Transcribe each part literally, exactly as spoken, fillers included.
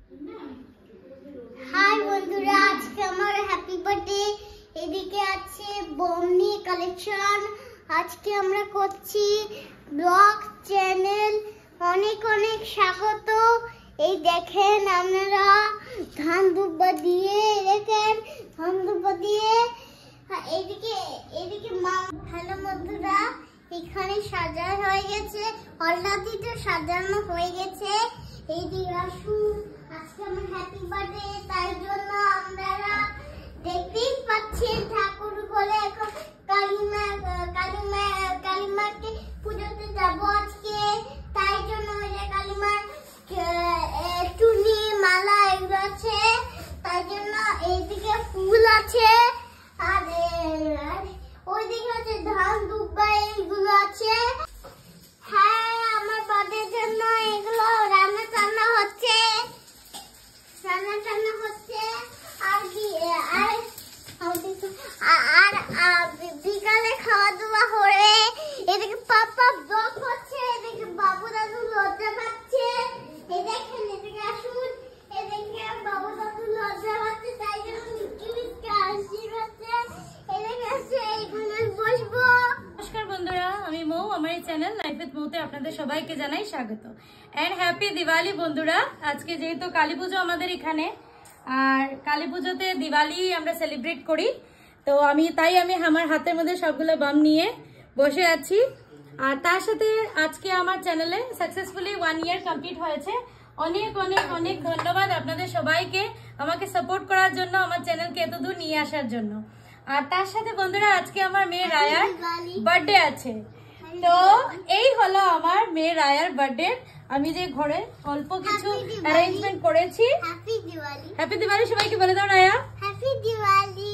High বন্ধুরা, আজকে আমার হ্যাপি বার্থডে। এদিকে আছে বমনি কালেকশন। আজকে আমরা করছি ব্লগ চ্যানেল। অনেক অনেক স্বাগত। এই দেখেন আপনারা ধান দুব্বা দিয়ে দেখেন ধান দুব্বা দিয়ে এদিকে এদিকে মা। হ্যালো বন্ধুরা, এখানে সাজানো হয়ে গেছে, অলরেডি তো সাজানো হয়ে গেছে। এইদিকে আসুন, আজকে আমার হ্যাপি বার্থডে, তাই জন্য আপনারা দেখতেই পাচ্ছেন ঠাকুর বলে এখন কালিমা কালিমা কালিমাকে পুজোতে যাবো আজকে। তাই জন্য ওই যে কালিমার চুনি মালা এগুলো আছে, তাই জন্য এইদিকে ফুল আছে আর ওইদিকে হচ্ছে ধান দুব্বা এইগুলো আছে। হ্যাঁ, আমার বার্থডের জন্য এগুলো রান্না টান্না হচ্ছে রান্না টান্না হচ্ছে আর আর আর বিকালে খাওয়া দাওয়া হয়ে এদিকে পাপা ব্লগ হচ্ছে, এদিকে বাবু দাদু লজ্জা পাচ্ছে। এই দেখেন, এদিকে আসুন, এদিকে বাবু দাদু লজ্জা পাচ্ছে, তাই জন্য মিষ্টি মিষ্টি হাসি পাচ্ছে। এদিকে আসছে, এইখানে বসবো। নমস্কার বন্ধুরা, আমি মৌ। আমার এই চ্যানেল লাইফ উইথ মৌতে আপনাদের সবাইকে জানাই স্বাগত এন্ড হ্যাপি দিওয়ালি বন্ধুরা। আজকে যেহেতু কালী পুজো আমাদের এখানে, আর কালী পুজোতে দিওয়ালি আমরা সেলিব্রেট করি, তো আমি তাই আমি আমার হাতের মধ্যে সবগুলো বাম নিয়ে বসে আছি। আর তার সাথে আজকে আমার চ্যানেলে সাকসেসফুলি ওয়ান ইয়ার কমপ্লিট হয়েছে। অনেক অনেক অনেক ধন্যবাদ আপনাদের সবাইকে আমাকে সাপোর্ট করার জন্য, আমার চ্যানেলকে এতদূর নিয়ে আসার জন্য। আর তার সাথে বন্ধুরা আজকে আমার মেয়ে রায়ার বার্থডে আছে। তো এই হলো আমার মেয়ে রায়ার বার্থডে। আমি যে ঘরে অল্প কিছু অ্যারেঞ্জমেন্ট করেছি। হ্যাপি দিওয়ালি। হ্যাপি দিওয়ালি সবাইকে বলে দাও রায়া। হ্যাপি দিওয়ালি।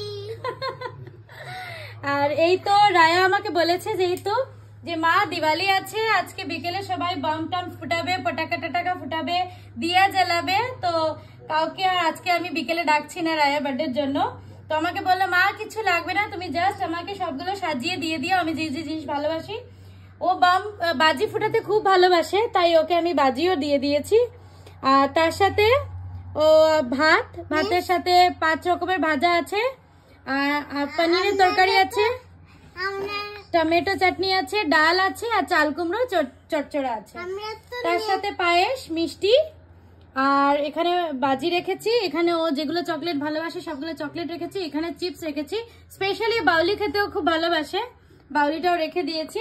আর এই তো রায়া আমাকে বলেছে যেহেতু যে মা দিওয়ালি আছে, আজকে বিকেলে সবাই বাম টাম ফুটাবে, পটাকা টটাকা ফুটাবে, দিয়া জ্বালাবে, তো কাউকে আর আজকে আমি বিকেলে ডাকছি না রায়া বার্থডের জন্য। তো আমাকে বললো মা কিছু লাগবে না, তুমি জাস্ট আমাকে সবগুলো সাজিয়ে দিয়ে দিও, আমি যে যে জিনিস ভালোবাসি। ও বাম বাজি ফুটাতে খুব ভালোবাসে, তাই ওকে আমি বাজিও দিয়ে দিয়েছি। আর তার সাথে ও ভাত, ভাতের সাথে পাঁচ রকমের ভাজা আছে, আর পনিরের তরকারি আছে, টমেটো চাটনি আছে, ডাল আছে, আর চাল কুমড়ো চচ্চড়া আছে। তার সাথে পায়েস, মিষ্টি, আর এখানে বাজি রেখেছি। এখানে ও যেগুলো চকলেট ভালোবাসে সবগুলো চকলেট রেখেছি। এখানে চিপস রেখেছি, স্পেশালি বাউলি খেতেও খুব ভালোবাসে, বাউলিটাও রেখে দিয়েছি।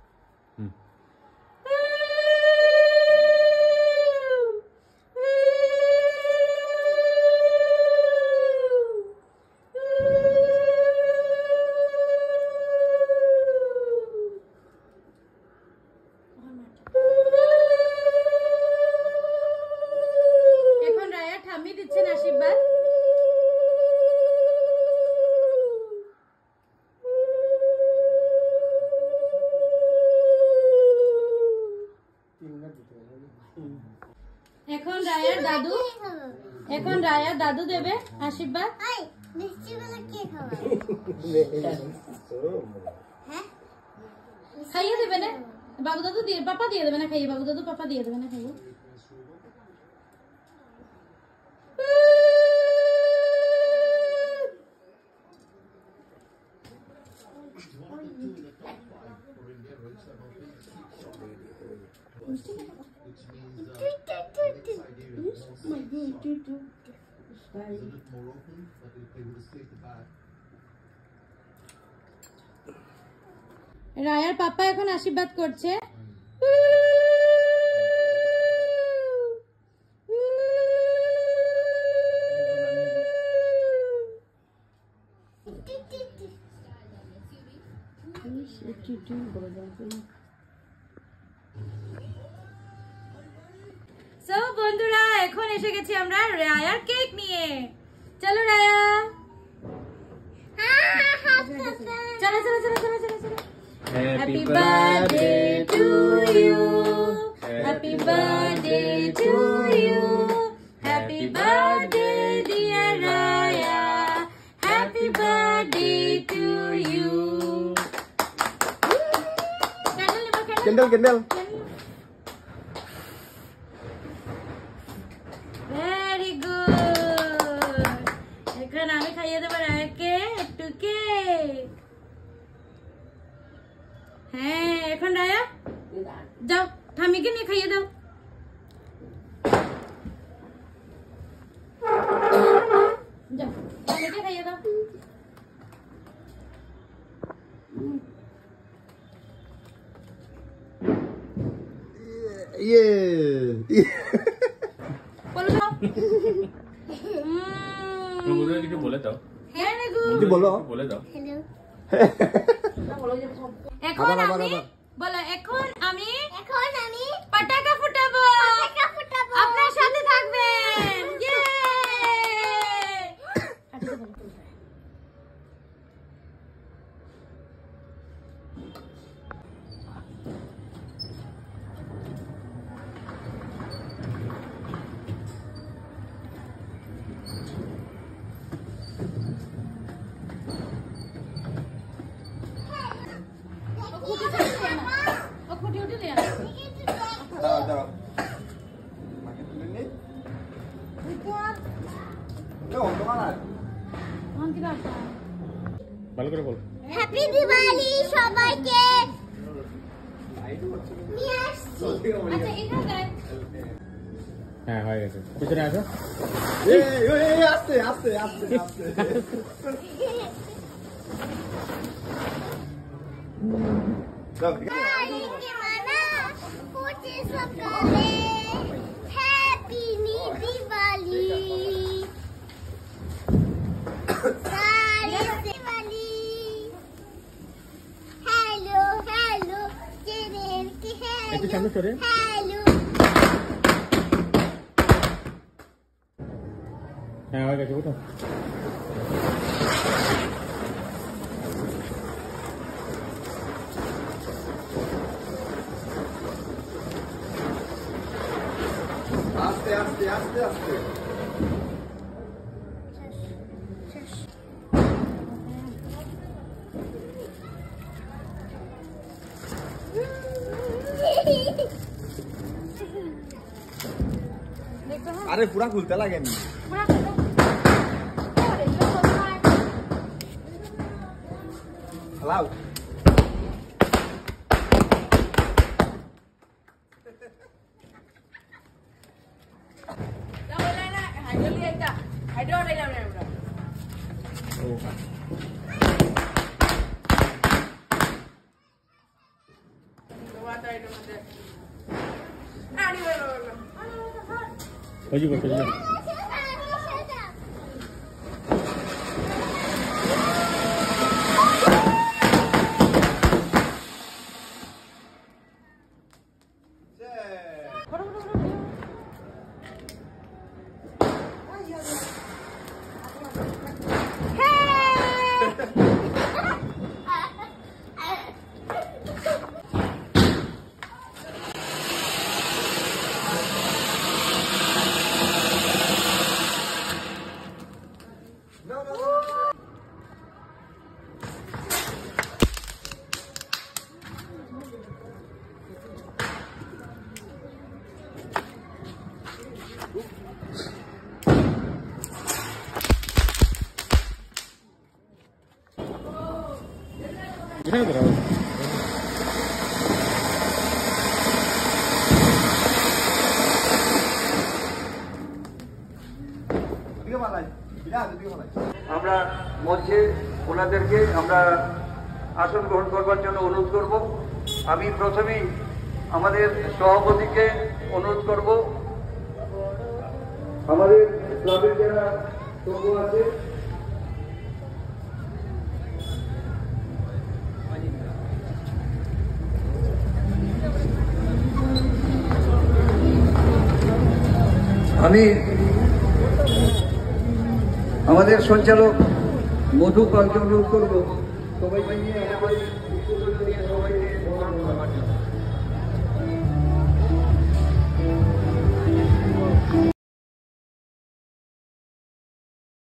এখন রায়া ঠাম্মি দিচ্ছেন আশীর্বাদ। এখন রায়ার দাদু এখন রায়ার দাদু দেবে আশীর্বাদ। খাইয়ে দেবে না বাবু দাদু, দিয়ে পাপা দিয়ে দেবে না খাইয়ে, বাবু দাদু পাপা দিয়ে দেবে না খাইয়ে। রায়ার পাপা এখন আশীর্বাদ করছে। সো বন্ধুরা এখন এসে গেছি আমরা রায়ার কেক নিয়ে। চলো রায়া, চলো চলো চলো চলো চলো চলো। Happy birthday to you, happy birthday to you, happy birthday dear Raya, happy birthday to you. Candle candle. Very বন্ধুরা কিছু বলে দাও। হ্যাঁ রে গো কিছু বলো, বলে দাও। হ্যালো এখন আবার, আবার, আমি আবার। বলো এখন আমি এখন আমি পটাকা ফুটাবো। পটাকা ফুটাবো। আপনার সাথে থাকবেন। ইয়ে ও ফুটি উঠে লিয়া দাঁড়াও, দাঁড়াও। মাকে তুলে নে। এ, অন্ধকার আর। মন কি রাখা ভালো করে বল। হ্যাপি দিওয়ালি সবাইকে নিয়ে আসছি। আচ্ছা এখানে দেখ হ্যাঁ, হয়ে গেছে। পিছনে আসো। এই, এই, এই, আস্তে, আস্তে, আস্তে, আস্তে। দাও, ঠিক আছে? আজকে মানা পঁচিশ সকালে হ্যাপি নি দিওয়ালি সারি দিওয়ালি হ্যালো হ্যালো চেনের কি একটু হ্যালো সামনে সরে। হ্যালো হ্যাঁ, হয়ে গেছে, ওঠো। আস্তে, আস্তে, আস্তে, আস্তে। দেখো হ্যাঁ আরে পুরা খুলতে লাগেনি। পুরা করে আরে এটা বলতে হয় হালাও। না বলে না হাইড্রো লিয়া এটা হাইড্রো লাইলাম না আমরা ও, ওয়াটা এটা মধ্যে আনি বলো বলো হয়ে যাবে, হয়ে যাবে। এখানে দাঁড়াও। আমরা মঞ্চে ওনাদেরকে আমরা আসন গ্রহণ করবার জন্য অনুরোধ করব। আমি প্রথমেই আমাদের সভাপতিকে অনুরোধ করব, আমাদের ক্লাবের যারা সভ্য আছে আমি আমাদের সঞ্চালক মধু পালকে অনুরোধ করবো সবাই মিলে আমাদের